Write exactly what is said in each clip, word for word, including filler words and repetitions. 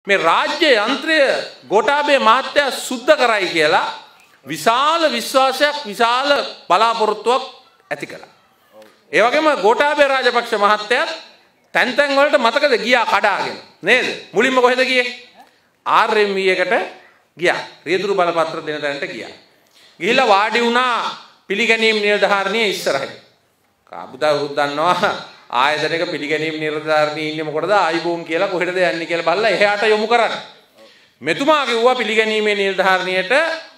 මේ රාජ්‍ය යන්ත්‍රය ගෝඨාභය මහත්තයා සුද්ධ කරයි කියලා විශාල විශ්වාසයක් විශාල බලාපොරොත්තුවක් ඇති කළා. ඒ වගේම ගෝඨාභය රාජපක්ෂ මහත්තයාත් තැන් තැන් වලට මතකද ගියා කඩාගෙන නේද? මුලින්ම කොහෙද ගියේ? ආර් එම් වී එකට ගියා. රියදුරු බලපත්‍ර දෙන තැනට ගියා. ගිහිල්ලා වාඩි වුණා පිළිගැනීම් නිලධාරිනිය ඉස්සරහින්. කාබුදා උරුත් දන්නවා ආයතනයක පිළිගැනීම් නිලධාරිනිය ඉන්නේ මොකටද ආයිබෝන් කියලා කොහෙටද යන්නේ කියලා බලලා එහාට යොමු කරන්නේ. මෙතුමා කිව්වා පිළිගැනීමේ නිලධාරිනියට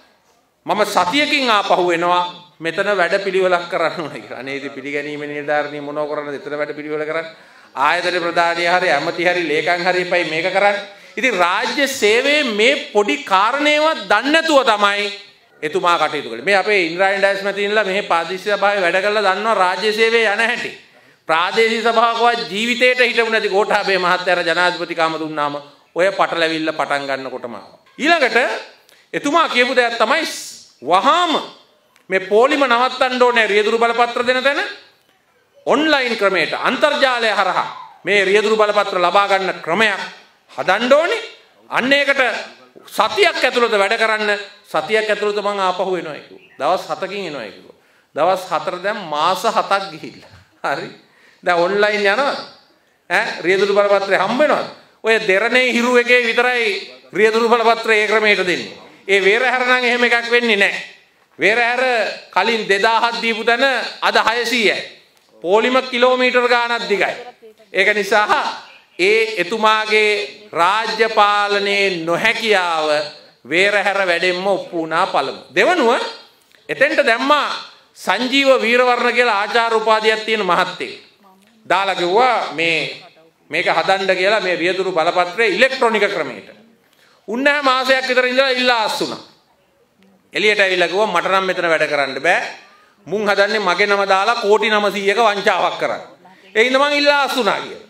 මම සතියකින් ආපහු එනවා මෙතන වැඩ පිළිවෙලක් කරන්න ඕනේ කියලා. අනේ ඉතින් පිළිගැනීමේ නිලධාරිනිය මොනව කරන්නද එතන වැඩ පිළිවෙල කරන්නේ? ආයතන ප්‍රධානිය හරි ඇමති හරි ලේකම් හරි එපයි මේක කරන්නේ. ඉතින් රාජ්‍ය සේවයේ මේ පොඩි කාරණේවත් දන්නේ නැතුව තමයි එතුමා කටයුතු කළේ. මේ අපේ ඉන්ද්‍රායන් ඩයස් මැතිණිලා මෙහි ප්‍රාදේශීය සභාවේ වැඩ කරලා දන්නවා රාජ්‍ය සේවයේ යන හැටි. ප්‍රාදේශීය සභාවකවත් ජීවිතේට හිටපු නැති ගෝඨාභය මහත්තයාට ජනාධිපති කාම දුන්නාම ඔය පටලැවිල්ල පටන් ගන්නකොටම ආවා. ඊළඟට එතුමා කියපු දෙයක් තමයි වහාම මේ පොලිම නවත්තන්න ඕනේ රියදුරු බලපත්‍ර දෙන තැන ඔන්ලයින් ක්‍රමයට අන්තර්ජාලය හරහා මේ රියදුරු බලපත්‍ර ලබා ගන්න ක්‍රමයක් හදන්න ඕනේ. අන්න ඒකට සතියක් ඇතුළත වැඩ කරන්න සතියක් ඇතුළත මම ආපහු එනවා කිව්වා. දවස් හතකින් එනවා කිව්වා. දවස් හතර දැන් මාස හතක් ගිහිල්ලා. හරි. දැන් ඔන්ලයින් යනවා. ඈ රියදුරු බලපත්‍රය හම්බ වෙනවද? ඔය දෙරණේ හිරු එකේ විතරයි රියදුරු බලපත්‍රය ඒ ක්‍රමයට දෙන්නේ. ඒ වේරහැර නම් එහෙම එකක් වෙන්නේ නැහැ. වේරහැර කලින් දෙදාහක් දීපු තැන අද හයසීයයි. පොලිම කිලෝමීටර් ගාණක් දිගයි. ඒක නිසා ඒ එතුමාගේ රාජ්‍ය පාලනයේ නොහැකියාව වේරහැර වැඩෙන්ම ඔප්පු වුණා පළමු. දෙවනුව එතෙන්ට දැම්මා සංජීව වීරවර්ණ කියලා ආචාර්ය උපාධියක් තියෙන මහත්තයෙක්. දාලා කිව්වා මේ මේක හදන්න කියලා මේ රියදුරු බලපත්‍රයේ ඉලෙක්ට්‍රොනික ක්‍රමයට. උන්නෑ මාසයක් විතර ඉඳලා ඉල්ලා ආස්සුණා. එළියට ඇවිල්ලා කිව්වා මට නම් මෙතන වැඩ කරන්න බෑ. මුන් හදන්නේ මගේ නම දාලා කෝටි නවසීයක වංචාවක් කරන්න. ඒ හින්දා මං ඉල්ලා ආස්සුණා කියලා.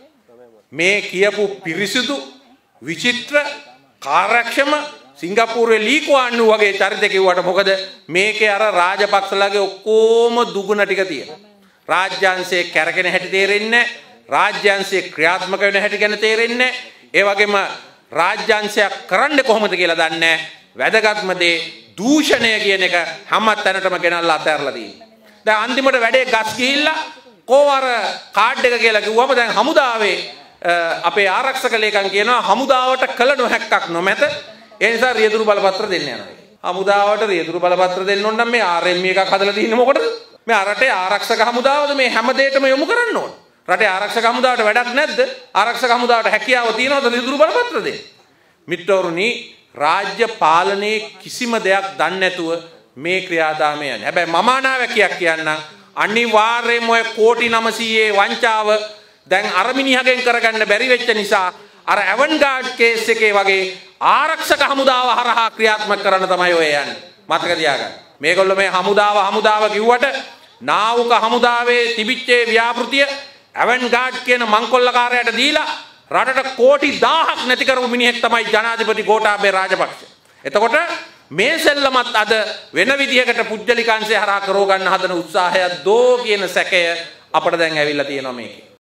මේ කියපු පිරිසිදු විචිත්‍ර කාර්යක්ෂම සිංගප්පූරුවේ ලී කුවාන් වූ වගේ චරිත කිව්වට මොකද මේකේ අර රාජපක්ෂලාගේ ඔක්කොම දුගුණ ටික තියෙනවා. රාජ්‍යාංශයේ කැරකෙන හැටි තේරෙන්නේ නැහැ. රාජ්‍යාංශයේ ක්‍රියාත්මක වෙන හැටි ගැන තේරෙන්නේ නැහැ. ඒ වගේම රාජ්‍යාංශයක් කරන්නේ කොහොමද කියලා දන්නේ නැහැ. වැදගත්ම දේ දූෂණය කියන එක හැම තැනටම ගෙනල්ලා අතහැරලා තියෙනවා. දැන් අන්තිමට වැඩේ ගස් ගිහිල්ලා කොහොර කාඩ් එක කියලා කිව්වම දැන් හමුදාවේ අපේ ආරක්ෂක ලේකම් කියනවා හමුදාවට කළ නොහැක්කක් නොමැත. ඒ නිසා රියදුරු බලපත්‍ර දෙන්න යනවා. හමුදාවට රියදුරු බලපත්‍ර දෙන්න ඕන නම් මේ ආර් එම් එකක් හදලා තියෙන්නේ මොකටද? මේ රටේ ආරක්ෂක හමුදාවද මේ හැම දෙයකම යොමු කරන්න ඕන. රටේ ආරක්ෂක හමුදාවට වැඩක් නැද්ද? ආරක්ෂක හමුදාවට හැකියාව තියනවද රියදුරු බලපත්‍ර දෙන්න? මිත්‍රවරුනි රාජ්‍ය පාලනයේ කිසිම දෙයක් දන්නේ නැතුව මේ ක්‍රියාදාමය යන්නේ. හැබැයි මම අනාවැකියක් කියන්නම් අනිවාර්යයෙන්ම ඔය කෝටි නවසීයේ වංචාව දැන් අර මිනිහගෙන් කරගන්න බැරි වෙච්ච නිසා අර ඇවන්ගාඩ් කේස් එකේ වගේ ආරක්ෂක හමුදාව හරහා ක්‍රියාත්මක කරන්න තමයි ඔය යන්නේ. මතක තියාගන්න. මේගොල්ලෝ මේ හමුදාව හමුදාව කිව්වට නාවුක හමුදාවේ තිබිච්ච ව්‍යාපෘතිය ඇවන්ගාඩ් කියන මංකොල්ලකාරයාට දීලා රටට කෝටි දහයක් නැති කරපු මිනිහෙක් තමයි ජනාධිපති ගෝඨාභය රාජපක්ෂ. එතකොට මේ සෙල්ලමත් අද වෙන විදිහකට පුජ්‍යලිකාංශය හරහා කරව ගන්න හදන උත්සාහයක් දෝ කියන සැකය අපිට දැන් ඇවිල්ලා තියෙනවා මේකේ.